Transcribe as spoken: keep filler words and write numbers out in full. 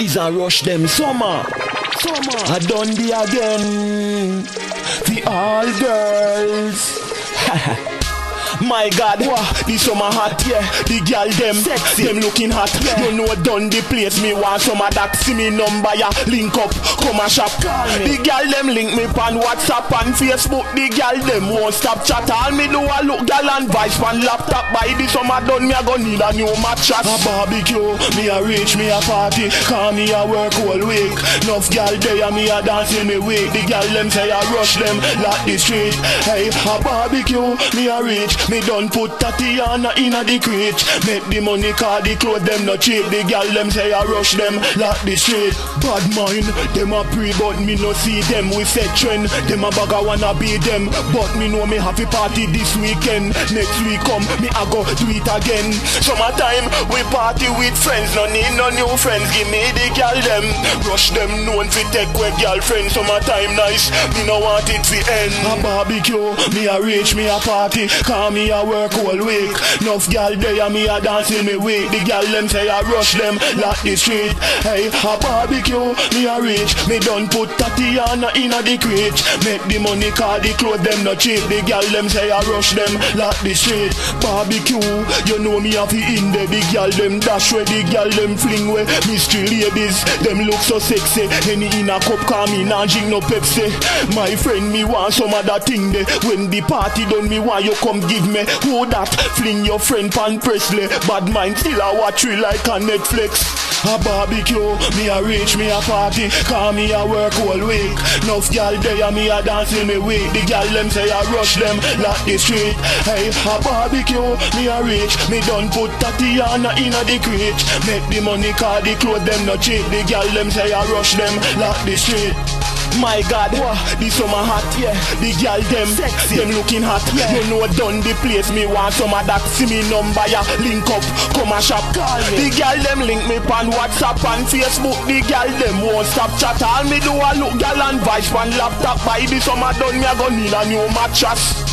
is a rush them summer. Summer. I done the again. The all girls. My God, wow, the summer hot, yeah. The girl them sexy, them looking hot, yeah. You know Dundyplace, me want some of that. See me number, yeah. Link up, come and shop. The girl them link me on WhatsApp and Facebook. The girl them won't stop chat. All me do a look girl and vice on laptop. By the summer done, me a go need a new mattress. A barbecue, me a reach, me a party. Call me a work all week. Enough girl there, me a dance in me week. The girl them say I rush them like the street. Hey, a barbecue, me a reach. Me done put Tatiana in a the crate. Make the money cause the clothes them not cheap. The girl them say I rush them like the street. Bad mind, them a pre but me no see them. We set trend, them a bag I wanna be them. But me know me have a party this weekend. Next week come, me a go do it again. Summertime, we party with friends. No need no new friends, give me the girl them. Rush them known fi take with girlfriend. Summertime nice, me no want it fi end. A barbecue, me a reach, me a party. Call me a work all week. Enough girl there me a dance in me week. The girl them say I rush them like the street. Hey, a barbecue me a reach. Me done put Tatiana in a the crate. Make the money cause the clothes them not cheap. The girl them say I rush them like the street. Barbecue, you know me have in there. The girl them dash where the girl them fling where. Mystery ladies, them look so sexy. Any in a cup call me nah drink no Pepsi. My friend me want some other thing there. When the party done me want you come give me. Who that? Fling your friend Pan Presley. Bad mind still a watch you like a Netflix. A barbecue, me a reach, me a party. Call me a work all week. Enough girl there me a dance in me week. The girl them say I rush them like the street. Hey, a barbecue, me a reach. Me done put Tatiana in a the crate. Make the money cause the clothes them not cheap. The girl them say I rush them like the street. My God, wow, the summer hot, yeah. The girl them sexy, them looking hot, yeah. You know Dundyplace, me want some of that. See me number, yeah. Link up, come and shop. Call me. The girl them link me on WhatsApp and Facebook. The girl them won't stop chat. All me do a look girl and vice on laptop. By the summer done, me a go need a new mattress.